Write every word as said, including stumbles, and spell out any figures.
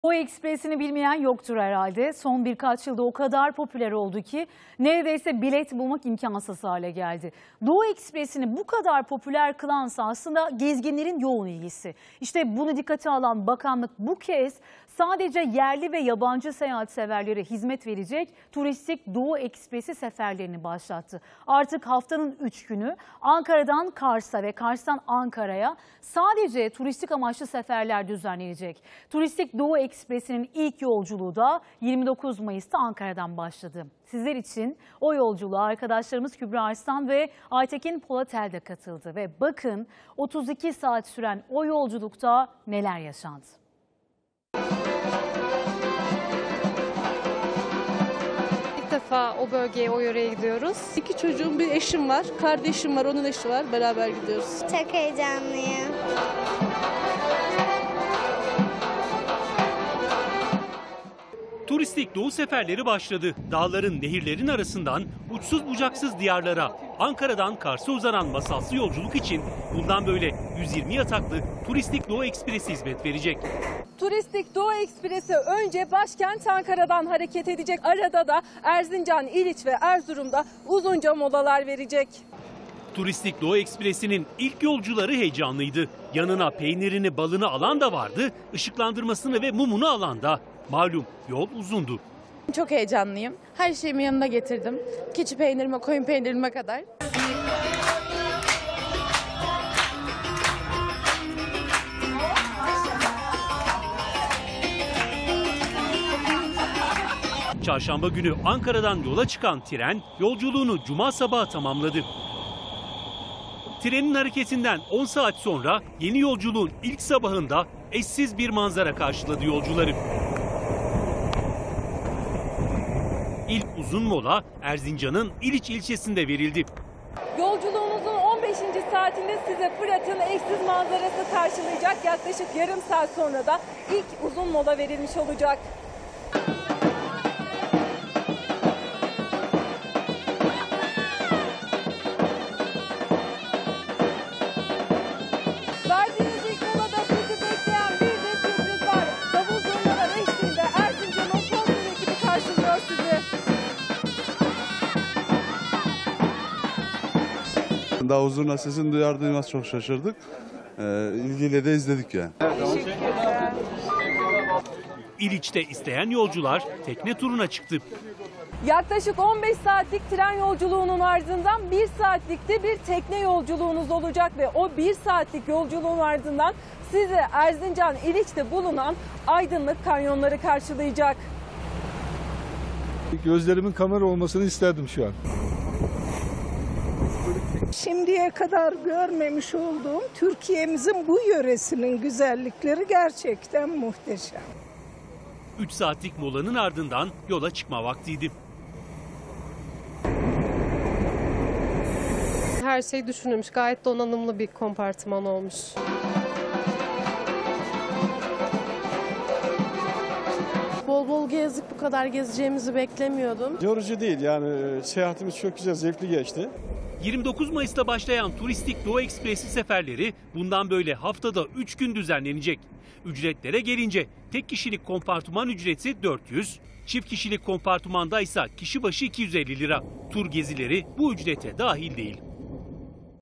Doğu Ekspresi'ni bilmeyen yoktur herhalde. Son birkaç yılda o kadar popüler oldu ki neredeyse bilet bulmak imkansız hale geldi. Doğu Ekspresi'ni bu kadar popüler kılansa aslında gezginlerin yoğun ilgisi. İşte bunu dikkate alan bakanlık bu kez sadece yerli ve yabancı seyahat severlere hizmet verecek turistik Doğu Ekspresi seferlerini başlattı. Artık haftanın üç günü Ankara'dan Kars'a ve Kars'tan Ankara'ya sadece turistik amaçlı seferler düzenlenecek. Turistik Doğu Ekspresi'nin ilk yolculuğu da yirmi dokuz Mayıs'ta Ankara'dan başladı. Sizler için o yolculuğa arkadaşlarımız Kübra Arslan ve Aytekin Polatel de katıldı. Ve bakın otuz iki saat süren o yolculukta neler yaşandı. İlk defa o bölgeye, o yöreye gidiyoruz. İki çocuğum, bir eşim var, kardeşim var, onun eşi var. Beraber gidiyoruz. Çok heyecanlıyım. Turistik Doğu seferleri başladı. Dağların, nehirlerin arasından uçsuz bucaksız diyarlara, Ankara'dan Kars'a uzanan masalsı yolculuk için bundan böyle yüz yirmi yataklı Turistik Doğu Ekspresi hizmet verecek. Turistik Doğu Ekspresi önce başkent Ankara'dan hareket edecek. Arada da Erzincan, İliç ve Erzurum'da uzunca molalar verecek. Turistik Doğu Ekspresi'nin ilk yolcuları heyecanlıydı. Yanına peynirini, balını alan da vardı, ışıklandırmasını ve mumunu alan da. Malum yol uzundu. Çok heyecanlıyım. Her şeyimi yanına getirdim. Keçi peynirime, koyun peynirime kadar. Çarşamba günü Ankara'dan yola çıkan tren yolculuğunu cuma sabahı tamamladı. Trenin hareketinden on saat sonra yeni yolculuğun ilk sabahında eşsiz bir manzara karşıladı yolcuları. İlk uzun mola Erzincan'ın İliç ilçesinde verildi. Yolculuğumuzun on beşinci saatinde size Fırat'ın eşsiz manzarası karşılayacak. Yaklaşık yarım saat sonra da ilk uzun mola verilmiş olacak. Verdiğiniz ilk molada sizi bekleyen bir de sürpriz var. Davul zurnalar eşliğinde Erzincan'ın son ekibi karşılıyor sizi. Davul zurna sesini duyar duymaz çok şaşırdık. Ee, ilgiyle de izledik yani. İliç'te isteyen yolcular tekne turuna çıktı. Yaklaşık on beş saatlik tren yolculuğunun ardından bir saatlikte bir tekne yolculuğunuz olacak ve o bir saatlik yolculuğun ardından sizi Erzincan İliç'te bulunan aydınlık kanyonları karşılayacak. Gözlerimin kamera olmasını isterdim şu an. Şimdiye kadar görmemiş olduğum Türkiye'mizin bu yöresinin güzellikleri gerçekten muhteşem. üç saatlik molanın ardından yola çıkma vaktiydi. Her şey düşünülmüş, gayet donanımlı bir kompartıman olmuş. Bol bol gezdik, bu kadar gezeceğimizi beklemiyordum. Yorucu değil yani, seyahatimiz çok güzel, zevkli geçti. yirmi dokuz Mayıs'ta başlayan Turistik Doğu Ekspresi seferleri bundan böyle haftada üç gün düzenlenecek. Ücretlere gelince tek kişilik kompartıman ücreti dört yüz, çift kişilik kompartımanda ise kişi başı iki yüz elli lira. Tur gezileri bu ücrete dahil değil.